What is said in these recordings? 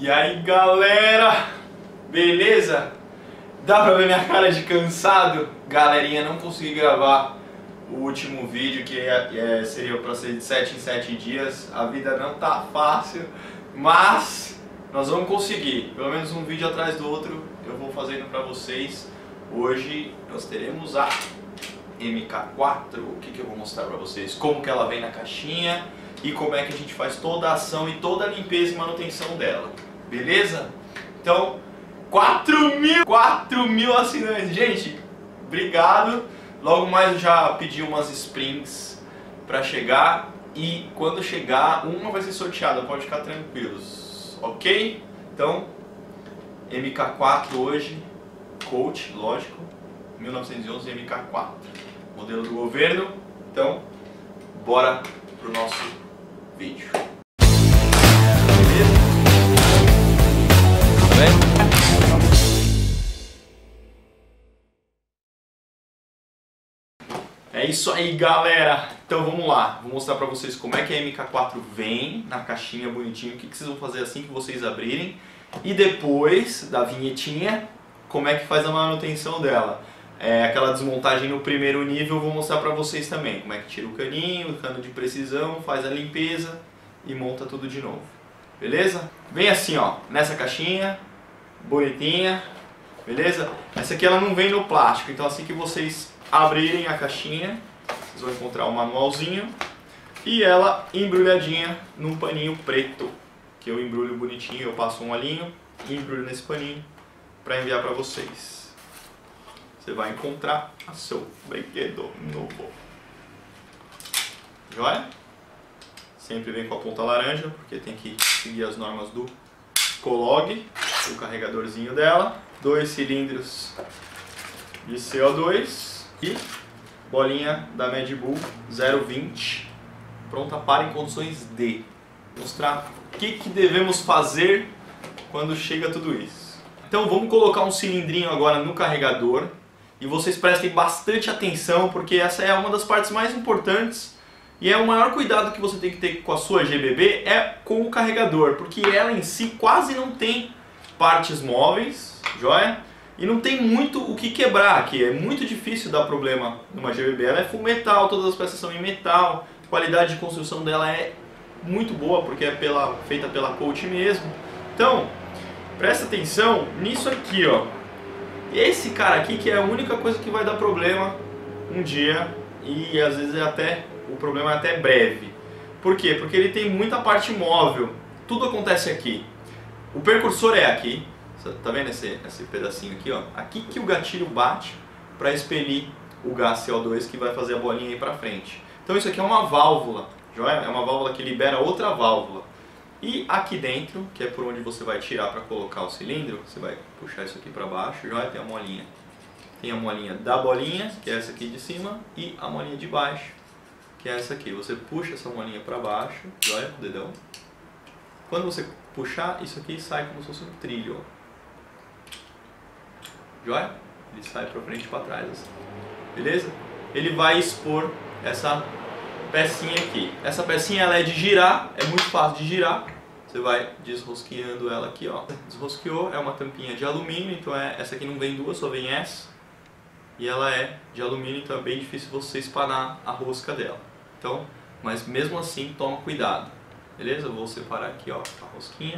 E aí galera, beleza? Dá pra ver minha cara de cansado? Galerinha, não consegui gravar o último vídeo que seria pra ser de 7 em 7 dias. A vida não tá fácil, mas nós vamos conseguir. Pelo menos um vídeo atrás do outro eu vou fazendo pra vocês. Hoje nós teremos a MK4. O que eu vou mostrar pra vocês? Como que ela vem na caixinha e como é que a gente faz toda a ação e toda a limpeza e manutenção dela. Beleza? Então, 4 mil assinantes. Gente, obrigado. Logo mais eu já pedi umas springs pra chegar. E quando chegar, uma vai ser sorteada. Pode ficar tranquilos. Ok? Então, MK4 hoje. Coach, lógico. 1911 MK4. Modelo do governo. Então, bora pro nosso vídeo. Beleza? Tá vendo? É isso aí, galera. Então vamos lá. Vou mostrar pra vocês como é que a MK4 vem na caixinha bonitinho. O que vocês vão fazer assim que vocês abrirem. E depois da vinhetinha, como é que faz a manutenção dela. Aquela desmontagem no primeiro nível eu vou mostrar pra vocês também. Como é que tira o caninho, o cano de precisão, faz a limpeza e monta tudo de novo. Beleza? Vem assim, ó, nessa caixinha, bonitinha, beleza? Essa aqui ela não vem no plástico, então assim que vocês abrirem a caixinha, vocês vão encontrar um manualzinho e ela embrulhadinha num paninho preto, que eu embrulho bonitinho, eu passo um olhinho e embrulho nesse paninho para enviar para vocês. Você vai encontrar o seu brinquedo novo. Joia? Sempre vem com a ponta laranja, porque tem que seguir as normas do Colog, o carregadorzinho dela, 2 cilindros de CO2 e bolinha da Mad Bull 020, pronta para em condições de mostrar o que devemos fazer quando chega tudo isso. Então vamos colocar um cilindrinho agora no carregador e vocês prestem bastante atenção, porque essa é uma das partes mais importantes. E o maior cuidado que você tem que ter com a sua GBB é com o carregador, porque ela em si quase não tem partes móveis, joia? E não tem muito o que quebrar aqui, é muito difícil dar problema numa GBB. Ela é full metal, todas as peças são em metal, a qualidade de construção dela é muito boa, porque é feita pela Coach mesmo. Então, presta atenção nisso aqui, ó. Esse cara aqui que é a única coisa que vai dar problema um dia, e às vezes o problema é até breve. Por quê? Porque ele tem muita parte móvel. Tudo acontece aqui. O percursor é aqui. Tá vendo esse pedacinho aqui, ó? Aqui que o gatilho bate para expelir o gás CO2 que vai fazer a bolinha ir para frente. Então isso aqui é uma válvula, joia? É uma válvula que libera outra válvula. E aqui dentro, que é por onde você vai tirar para colocar o cilindro, você vai puxar isso aqui para baixo, joia? Tem a molinha. Tem a molinha da bolinha, que é essa aqui de cima, e a molinha de baixo, que é essa aqui. Você puxa essa molinha para baixo, joia? Com o dedão. Quando você puxar, isso aqui sai como se fosse um trilho, ó. Joia? Ele sai para frente e para trás, assim. Beleza? Ele vai expor essa pecinha aqui. Essa pecinha ela é de girar, é muito fácil de girar. Você vai desrosqueando ela aqui, ó. Desrosqueou, é uma tampinha de alumínio, então essa aqui não vem duas, só vem essa. E ela é de alumínio, então é bem difícil você espanar a rosca dela. Então, mas mesmo assim, toma cuidado. Beleza? Eu vou separar aqui, ó, a rosquinha.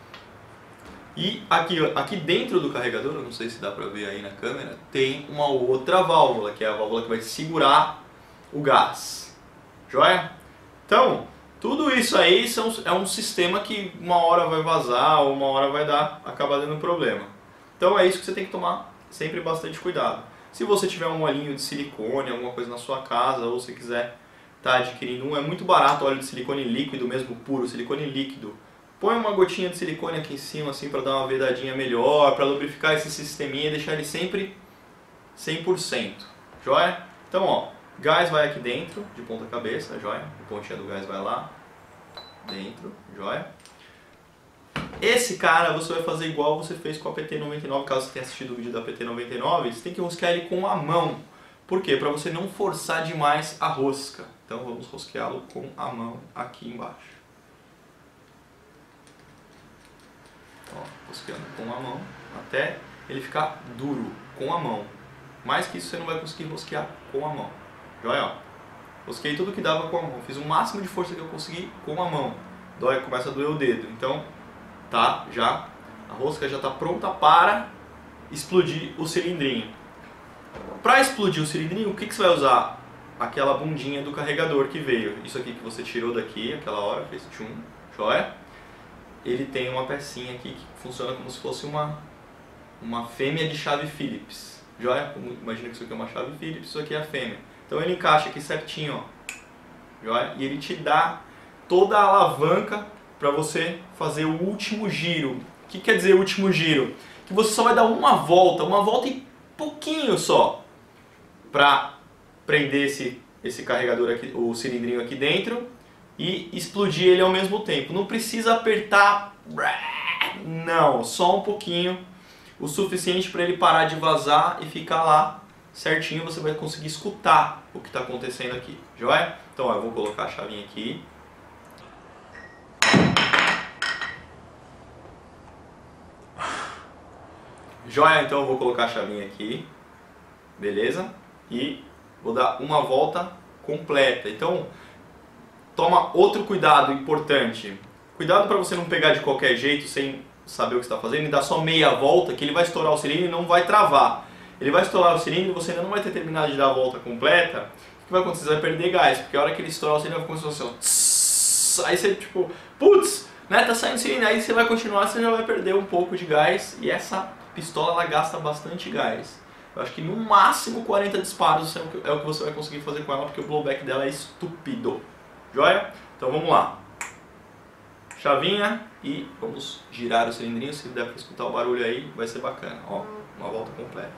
E aqui dentro do carregador, eu não sei se dá pra ver aí na câmera, tem uma outra válvula, que é a válvula que vai segurar o gás. Joia? Então, tudo isso aí é um sistema que uma hora vai vazar ou uma hora vai acabar dando problema. Então é isso que você tem que tomar sempre bastante cuidado. Se você tiver um olhinho de silicone, alguma coisa na sua casa, ou se quiser estar adquirindo um, é muito barato óleo de silicone líquido, mesmo puro, silicone líquido. Põe uma gotinha de silicone aqui em cima, assim, para dar uma vedadinha melhor, para lubrificar esse sisteminha e deixar ele sempre 100%. Joia? Então, ó, gás vai aqui dentro, de ponta cabeça, joia? A pontinha do gás vai lá, dentro, joia? Esse cara você vai fazer igual você fez com a PT99, caso você tenha assistido o vídeo da PT99, você tem que rosquear ele com a mão. Por quê? Para você não forçar demais a rosca. Então vamos rosqueá-lo com a mão aqui embaixo. rosqueando com a mão, até ele ficar duro com a mão. Mais que isso você não vai conseguir rosquear com a mão. Joia, ó. Rosqueei tudo que dava com a mão, fiz o máximo de força que eu consegui com a mão. Começa a doer o dedo, então tá, a rosca já está pronta para explodir o cilindrinho. Para explodir o cilindrinho, o que você vai usar? Aquela bundinha do carregador que veio. Isso aqui que você tirou daqui, aquela hora, fez tchum, joia? Ele tem uma pecinha aqui que funciona como se fosse uma fêmea de chave Phillips. Joia? Imagina que isso aqui é uma chave Phillips, isso aqui é a fêmea. Então ele encaixa aqui certinho, ó. Joia? E ele te dá toda a alavanca para você fazer o último giro. O que quer dizer último giro? Que você só vai dar uma volta e pouquinho só, para prender esse carregador aqui, o cilindrinho aqui dentro, e explodir ele ao mesmo tempo. Não precisa apertar, não, só um pouquinho, o suficiente para ele parar de vazar e ficar lá certinho. Você vai conseguir escutar o que está acontecendo aqui, joia? Então ó, eu vou colocar a chavinha aqui. Joia, então eu vou colocar a chavinha aqui, beleza? E vou dar uma volta completa. Então, toma outro cuidado importante. Cuidado para você não pegar de qualquer jeito, sem saber o que está fazendo, e dar só meia volta, que ele vai estourar o cilindro e não vai travar. Ele vai estourar o cilindro e você ainda não vai ter terminado de dar a volta completa. O que vai acontecer? Você vai perder gás, porque a hora que ele estourar o cilindro vai começar assim, ó, tss, aí você tipo, putz, né, tá saindo cilindro, aí você vai continuar, você já vai perder um pouco de gás, e essa pistola ela gasta bastante gás. Eu acho que no máximo 40 disparos é o que você vai conseguir fazer com ela, porque o blowback dela é estúpido. Joia? Então vamos lá. Chavinha e vamos girar o cilindrinho. Se der para escutar o barulho aí, vai ser bacana. Ó, uma volta completa.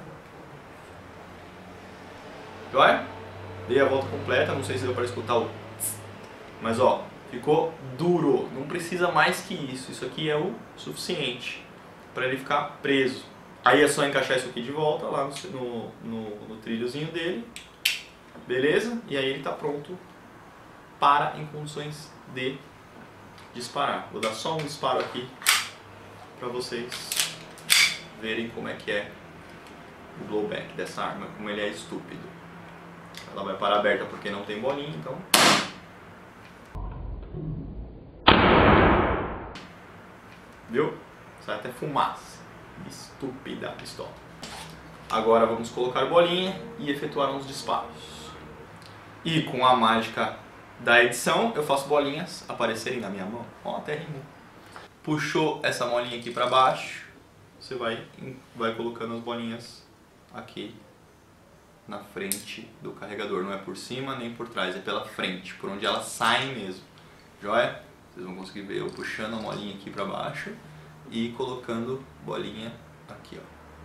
Joia? Dei a volta completa, não sei se deu para escutar o tss, mas ó, ficou duro. Não precisa mais que isso. Isso aqui é o suficiente para ele ficar preso. Aí é só encaixar isso aqui de volta lá no trilhozinho dele, beleza? E aí ele está pronto para em condições de disparar. Vou dar só um disparo aqui para vocês verem como é que é o blowback dessa arma, como ele é estúpido. Ela vai parar aberta porque não tem bolinha, então... Viu? Sai até fumaça. Estúpida a pistola. Agora vamos colocar bolinha e efetuar uns disparos. E com a mágica da edição, eu faço bolinhas aparecerem na minha mão. Ó, até rimou. Puxou essa molinha aqui para baixo, você vai colocando as bolinhas aqui na frente do carregador. Não é por cima nem por trás, é pela frente, por onde elas saem mesmo. Joia? Vocês vão conseguir ver eu puxando a molinha aqui para baixo e colocando bolinha aqui,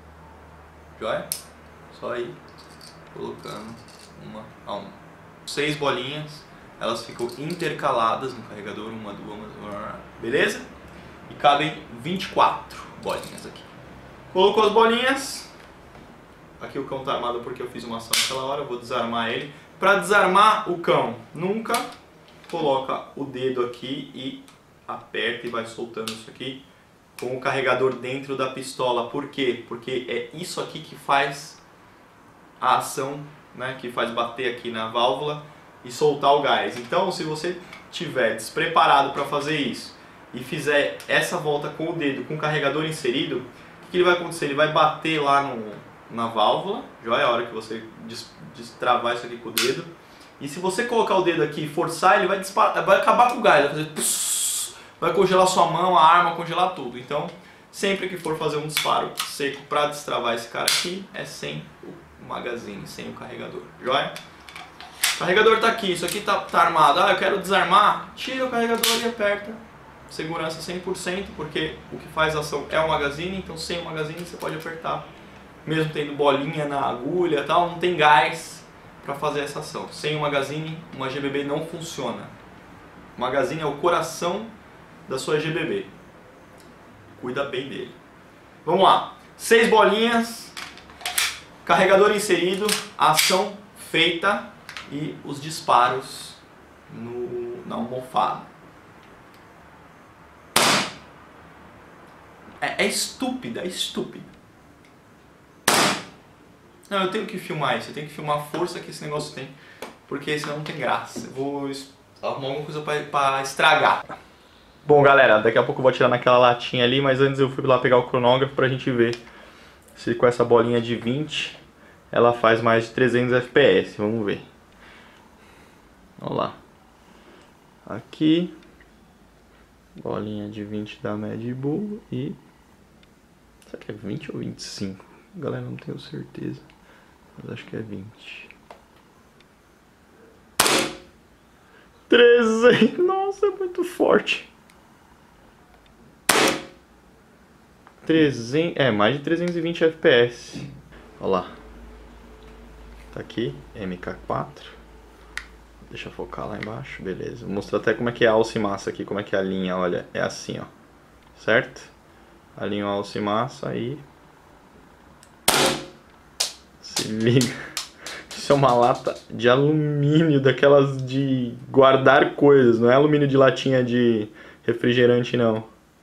ó. Joia? Só aí colocando uma a uma. 6 bolinhas, elas ficam intercaladas no carregador, uma, duas, beleza? E cabem 24 bolinhas aqui. Colocou as bolinhas. Aqui o cão tá armado porque eu fiz uma ação naquela hora, eu vou desarmar ele. Para desarmar o cão, nunca coloca o dedo aqui e aperta e vai soltando isso aqui com o carregador dentro da pistola. Por quê? Porque é isso aqui que faz a ação, né, que faz bater aqui na válvula e soltar o gás. Então, se você tiver despreparado para fazer isso e fizer essa volta com o dedo, com o carregador inserido, o que ele vai acontecer? Ele vai bater lá na válvula, já é a hora que você destravar isso aqui com o dedo. E se você colocar o dedo aqui e forçar, ele vai disparar, vai acabar com o gás, vai fazer pss, vai congelar sua mão, a arma, congelar tudo. Então, sempre que for fazer um disparo seco para destravar esse cara aqui, é sem o magazine, sem o carregador, joia? O carregador está aqui, isso aqui tá armado. Ah, eu quero desarmar, tira o carregador e aperta. Segurança 100%, porque o que faz a ação é o magazine, então sem o magazine você pode apertar. Mesmo tendo bolinha na agulha e tal, não tem gás para fazer essa ação. Sem o magazine, uma GBB não funciona. O magazine é o coração da sua GBB. Cuida bem dele. Vamos lá. 6 bolinhas, carregador inserido, ação feita e os disparos na almofada. É estúpida, é estúpida. Não, eu tenho que filmar isso, eu tenho que filmar a força que esse negócio tem, porque senão não tem graça. Eu vou arrumar alguma coisa pra estragar. Bom, galera, daqui a pouco eu vou atirar naquela latinha ali, mas antes eu fui lá pegar o cronógrafo pra gente ver se com essa bolinha de 20 ela faz mais de 300 FPS. Vamos ver. Olha lá. Aqui, bolinha de 20 da Mad Bull e... será que é 20 ou 25? Galera, não tenho certeza, mas acho que é 20. 300! Nossa, é muito forte. 300, mais de 320 FPS. Olha lá. Tá aqui, MK4. Deixa eu focar lá embaixo, beleza. Vou mostrar até como é que é a alça e massa aqui, como é que é a linha, olha, é assim, ó. Certo? Alinho a alça e massa aí. Se liga. Isso é uma lata de alumínio, daquelas de guardar coisas, não é alumínio de latinha de refrigerante, não.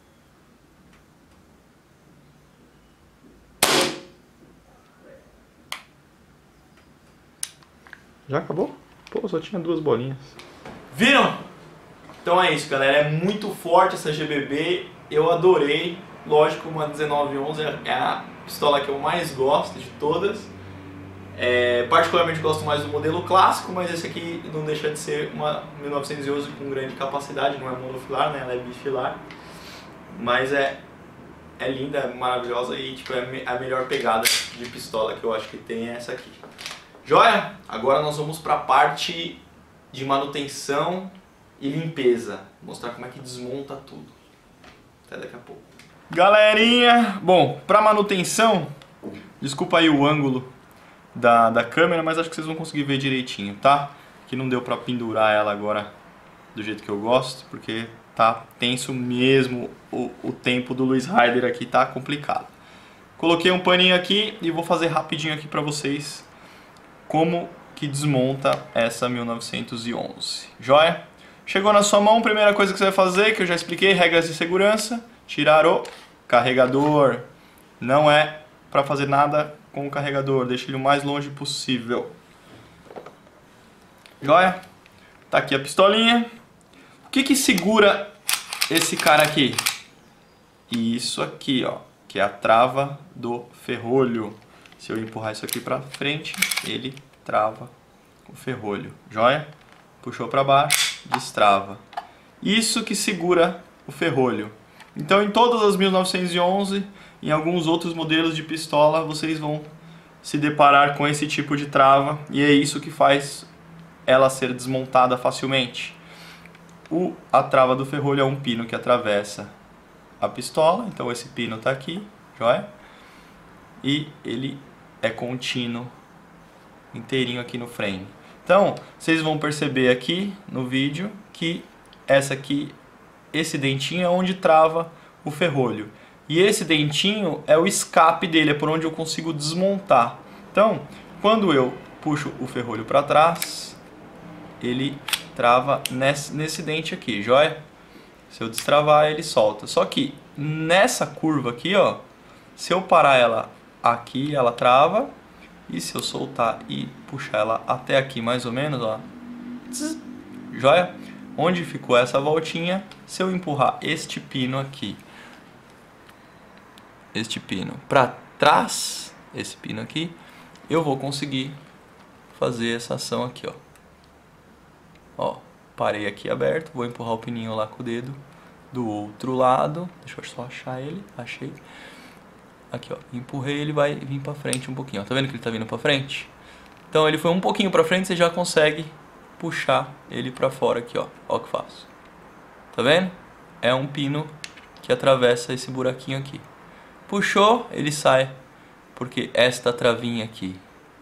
Já acabou? Pô, só tinha 2 bolinhas. Viram? Então é isso, galera. É muito forte essa GBB. Eu adorei. Lógico, uma 1911 é a pistola que eu mais gosto de todas. Particularmente gosto mais do modelo clássico, mas esse aqui não deixa de ser uma 1911 com grande capacidade. Não é monofilar, né? Ela é bifilar. Mas é linda, é maravilhosa e tipo, é a melhor pegada de pistola que eu acho que tem é essa aqui. Joia? Agora nós vamos para a parte de manutenção e limpeza. Vou mostrar como é que desmonta tudo. Até daqui a pouco. Galerinha, bom, para manutenção, desculpa aí o ângulo da câmera, mas acho que vocês vão conseguir ver direitinho, tá? Que não deu para pendurar ela agora do jeito que eu gosto, porque tá tenso mesmo, o tempo do Louis Rider aqui tá complicado. Coloquei um paninho aqui e vou fazer rapidinho aqui para vocês como que desmonta essa 1911. Joia? Chegou na sua mão, primeira coisa que você vai fazer, que eu já expliquei, regras de segurança, tirar o carregador. Não é para fazer nada com o carregador, deixe ele o mais longe possível. Joia? Tá aqui a pistolinha. O que segura esse cara aqui? Isso aqui, ó, que é a trava do ferrolho. Se eu empurrar isso aqui pra frente, ele trava o ferrolho. Joia? Puxou pra baixo, destrava. Isso que segura o ferrolho. Então em todas as 1911, em alguns outros modelos de pistola, vocês vão se deparar com esse tipo de trava. E é isso que faz ela ser desmontada facilmente. A trava do ferrolho é um pino que atravessa a pistola. Então esse pino tá aqui, joia? E ele é contínuo, inteirinho aqui no frame. Então, vocês vão perceber aqui no vídeo que esse dentinho é onde trava o ferrolho. E esse dentinho é o escape dele, é por onde eu consigo desmontar. Então, quando eu puxo o ferrolho para trás, ele trava nesse dente aqui, joia? Se eu destravar, ele solta. Só que nessa curva aqui, ó, se eu parar ela aqui, ela trava. E se eu soltar e puxar ela até aqui mais ou menos, ó, joia? Onde ficou essa voltinha, se eu empurrar este pino aqui, este pino para trás, esse pino aqui, eu vou conseguir fazer essa ação aqui, ó. Ó, parei aqui aberto, vou empurrar o pininho lá com o dedo do outro lado. Deixa eu só achar ele, achei. Aqui, ó, empurrei, ele vai vir pra frente um pouquinho, ó. Tá vendo que ele tá vindo pra frente? Então ele foi um pouquinho pra frente, você já consegue puxar ele pra fora aqui, ó. Ó o que faço. Tá vendo? É um pino que atravessa esse buraquinho aqui. Puxou, ele sai, porque esta travinha aqui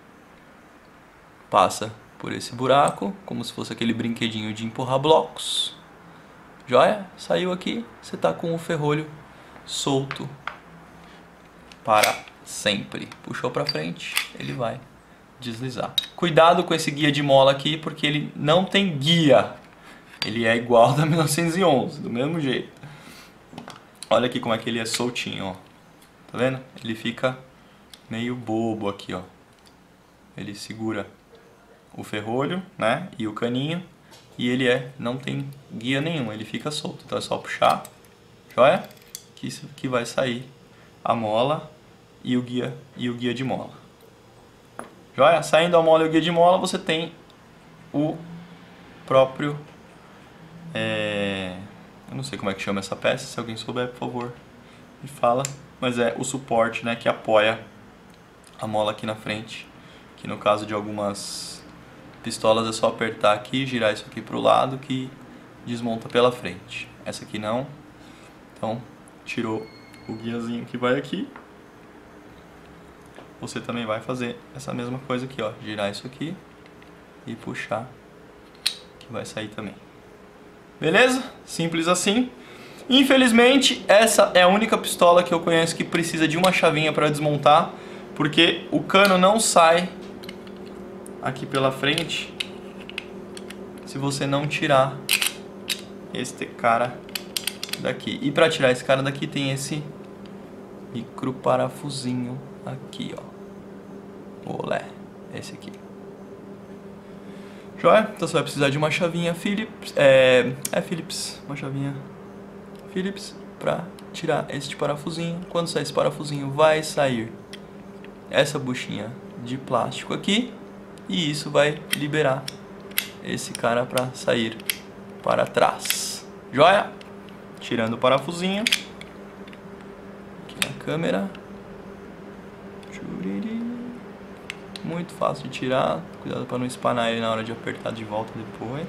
passa por esse buraco, como se fosse aquele brinquedinho de empurrar blocos. Joia? Saiu aqui, você tá com o ferrolho solto para sempre. Puxou para frente, ele vai deslizar. Cuidado com esse guia de mola aqui, porque ele não tem guia. Ele é igual da 1911, do mesmo jeito. Olha aqui como é que ele é soltinho, ó. Tá vendo? Ele fica meio bobo aqui, ó. Ele segura o ferrolho, né? E o caninho. E ele não tem guia nenhum, ele fica solto. Então é só puxar, joia? Que vai sair a mola e o guia de mola. Joia? Saindo a mola e o guia de mola, você tem o próprio... eu não sei como é que chama essa peça, se alguém souber, por favor, me fala. Mas é o suporte, né, que apoia a mola aqui na frente. Que no caso de algumas pistolas é só apertar aqui, girar isso aqui para o lado que desmonta pela frente. Essa aqui não. Então, tirou o guiazinho que vai aqui. Você também vai fazer essa mesma coisa aqui, ó. Girar isso aqui e puxar, que vai sair também. Beleza? Simples assim. Infelizmente, essa é a única pistola que eu conheço que precisa de uma chavinha para desmontar, porque o cano não sai aqui pela frente se você não tirar este cara daqui. E para tirar esse cara daqui tem esse micro parafusinho aqui, ó. Olé, esse aqui. Joia? Então você vai precisar de uma chavinha Phillips, Phillips, uma chavinha Phillips para tirar este parafusinho. Quando sair esse parafusinho, vai sair essa buchinha de plástico aqui e isso vai liberar esse cara para sair para trás. Joia? Tirando o parafusinho aqui na câmera. Muito fácil de tirar. Cuidado para não espanar ele na hora de apertar de volta depois.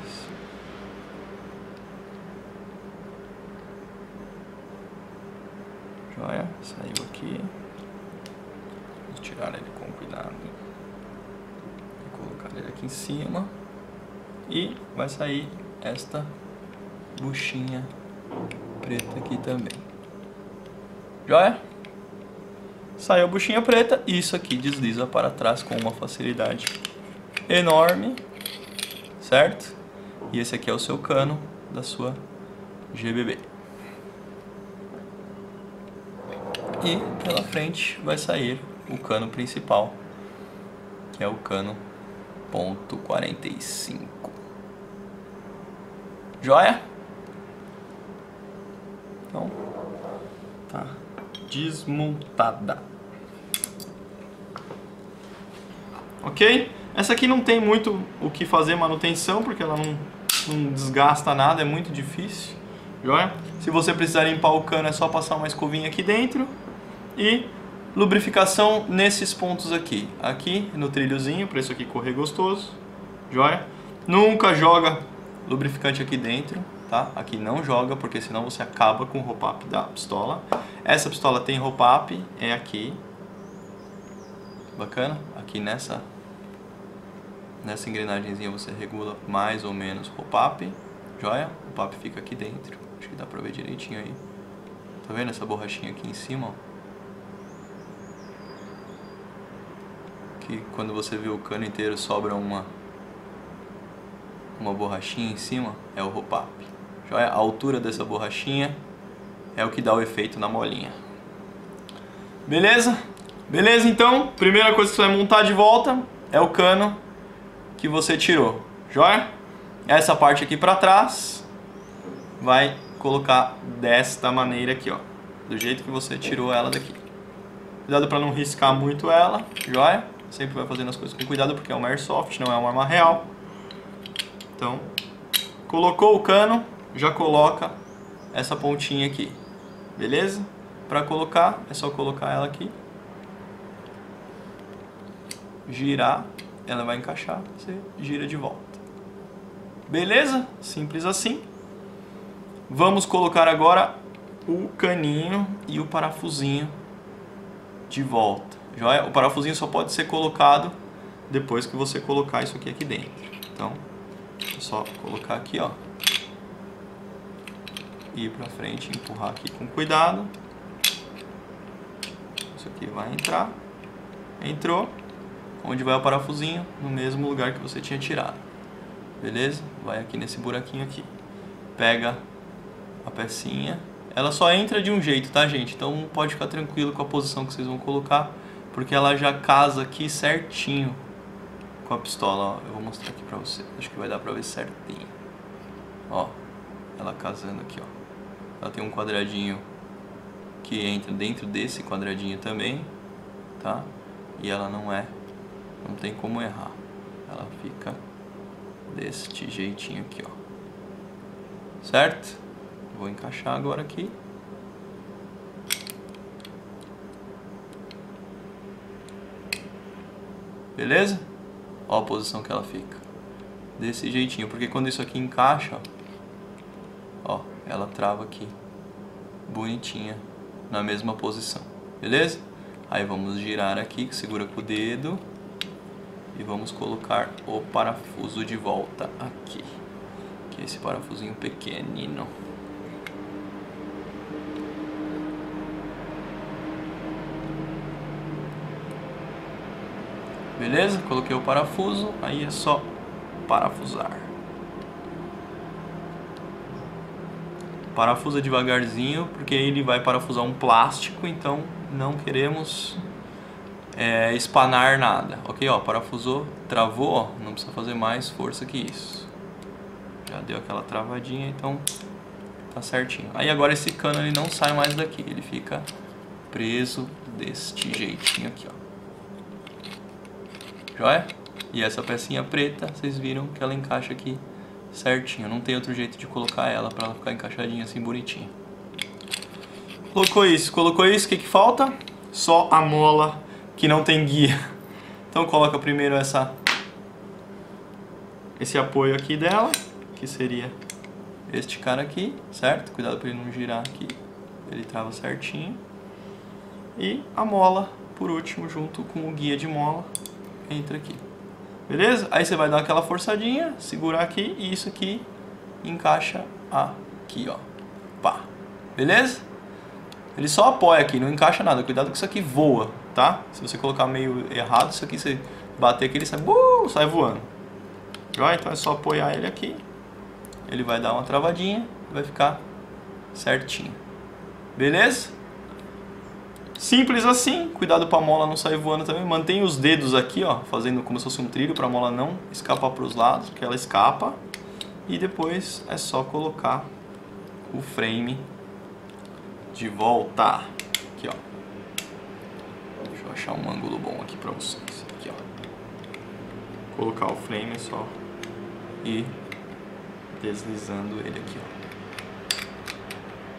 Joia? Saiu aqui. Vamos tirar ele com cuidado. Vou colocar ele aqui em cima. E vai sair esta buchinha preta aqui também. Joia? Saiu a buchinha preta e isso aqui desliza para trás com uma facilidade enorme, certo? E esse aqui é o seu cano da sua GBB. E pela frente vai sair o cano principal, que é o cano .45. Joia? Então, tá desmontada. Ok? Essa aqui não tem muito o que fazer manutenção, porque ela não desgasta nada, é muito difícil. Joia? Se você precisar limpar o cano, é só passar uma escovinha aqui dentro. E lubrificação nesses pontos aqui. Aqui no trilhozinho, para isso aqui correr gostoso. Joia? Nunca joga lubrificante aqui dentro, tá? Aqui não joga, porque senão você acaba com o hop-up da pistola. Essa pistola tem hop-up, é aqui. Bacana? Aqui nessa engrenagemzinha você regula mais ou menos o hop-up. Joia? O hop-up fica aqui dentro. Acho que dá pra ver direitinho aí. Tá vendo essa borrachinha aqui em cima, ó? Que quando você vê o cano inteiro sobra uma borrachinha em cima, é o hop-up. Joia? A altura dessa borrachinha é o que dá o efeito na molinha. Beleza? Beleza, então, primeira coisa que você vai montar de volta é o cano que você tirou. Joia? Essa parte aqui pra trás vai colocar desta maneira aqui, ó. Do jeito que você tirou ela daqui. Cuidado pra não riscar muito ela, joia? Sempre vai fazendo as coisas com cuidado porque é uma airsoft, não é uma arma real. Então, colocou o cano, já coloca essa pontinha aqui. Beleza? Para colocar, é só colocar ela aqui. Girar, ela vai encaixar, você gira de volta. Beleza? Simples assim. Vamos colocar agora o caninho e o parafusinho de volta. Joia? O parafusinho só pode ser colocado depois que você colocar isso aqui dentro. Então, é só colocar aqui, ó. Ir pra frente, empurrar aqui com cuidado. Isso aqui vai entrar. Entrou. Onde vai o parafusinho? No mesmo lugar que você tinha tirado. Beleza? Vai aqui nesse buraquinho aqui. Pega a pecinha. ela só entra de um jeito, tá, gente? Então pode ficar tranquilo com a posição que vocês vão colocar, porque ela já casa aqui certinho com a pistola, ó. Eu vou mostrar aqui pra vocês, acho que vai dar pra ver certinho. Ó, ela casando aqui, ó. Ela tem um quadradinho que entra dentro desse quadradinho também, tá? E ela não tem como errar. Ela fica deste jeitinho aqui, ó. Certo? Vou encaixar agora aqui. Beleza? Ó a posição que ela fica. Desse jeitinho, porque quando isso aqui encaixa, ó, ela trava aqui. Bonitinha, na mesma posição. Beleza? Aí vamos girar aqui, segura com o dedo. E vamos colocar o parafuso de volta aqui. Que é esse parafusinho pequenino. Beleza? Coloquei o parafuso, aí é só parafusar. Parafusa devagarzinho, porque ele vai parafusar um plástico, então não queremos espanar nada. Ok, ó, parafusou, travou, ó, não precisa fazer mais força que isso. Já deu aquela travadinha, então tá certinho. Aí agora esse cano ele não sai mais daqui, ele fica preso deste jeitinho aqui, ó. Joia? E essa pecinha preta, vocês viram que ela encaixa aqui certinho. Não tem outro jeito de colocar ela pra ela ficar encaixadinha assim, bonitinha. Colocou isso, o que que falta? Só a mola que não tem guia. Então coloca primeiro esse apoio aqui dela, que seria este cara aqui, certo? Cuidado para ele não girar aqui, ele trava certinho. E a mola, por último, junto com o guia de mola, entra aqui. Beleza? Aí você vai dar aquela forçadinha, segurar aqui e isso aqui encaixa aqui, ó. Pá. Beleza? Ele só apoia aqui, não encaixa nada. Cuidado que isso aqui voa, tá? Se você colocar meio errado, isso aqui você bater aqui, ele sai voando. Joia? Então é só apoiar ele aqui. Ele vai dar uma travadinha e vai ficar certinho. Beleza? Simples assim. Cuidado para a mola não sair voando também. Mantenha os dedos aqui, ó, fazendo como se fosse um trilho para a mola não escapar para os lados, porque ela escapa. E depois é só colocar o frame de volta. Aqui, ó. Deixa eu achar um ângulo bom aqui para vocês. Aqui, ó. Colocar o frame só e deslizando ele aqui, ó.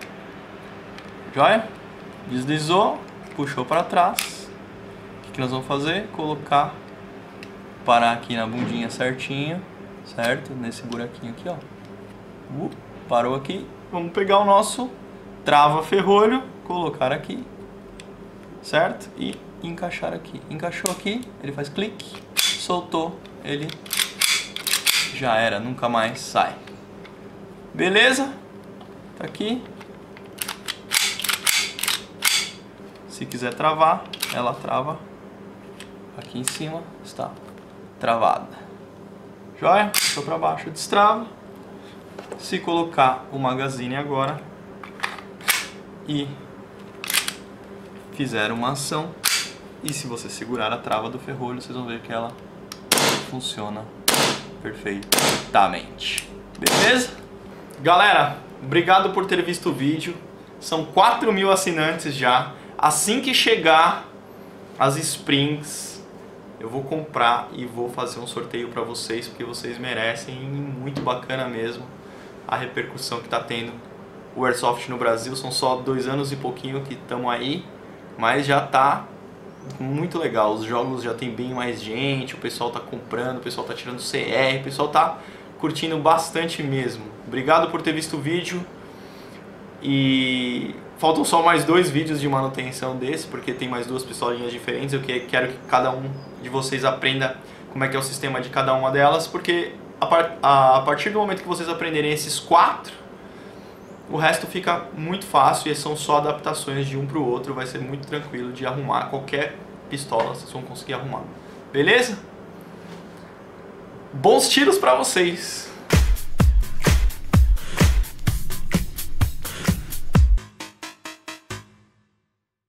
Joia? Deslizou, puxou para trás. O que nós vamos fazer? Parar aqui na bundinha certinho, certo? Nesse buraquinho aqui, ó. Parou aqui. Vamos pegar o nosso trava-ferrolho, colocar aqui, certo? E encaixar aqui. Encaixou aqui, ele faz clique, soltou, ele já era, nunca mais sai. Beleza? Tá aqui. Se quiser travar, ela trava aqui em cima, está travada. Joia? Puxou para baixo, destrava. Se colocar o magazine agora e fizer uma ação, e se você segurar a trava do ferrolho, vocês vão ver que ela funciona perfeitamente. Beleza? Galera, obrigado por ter visto o vídeo. São 4.000 assinantes já. Assim que chegar as springs, eu vou comprar e vou fazer um sorteio para vocês, porque vocês merecem, muito bacana mesmo a repercussão que está tendo o Airsoft no Brasil. São só 2 anos e pouquinho que estamos aí, mas já tá muito legal. Os jogos já tem bem mais gente, o pessoal tá comprando, o pessoal tá tirando CR, o pessoal tá curtindo bastante mesmo. Obrigado por ter visto o vídeo. E faltam só mais 2 vídeos de manutenção desse, porque tem mais 2 pistolinhas diferentes. Eu quero que cada um de vocês aprenda como é que é o sistema de cada uma delas, porque a partir do momento que vocês aprenderem esses 4, o resto fica muito fácil e são só adaptações de um para o outro. Vai ser muito tranquilo de arrumar qualquer pistola, vocês vão conseguir arrumar. Beleza? Bons tiros para vocês!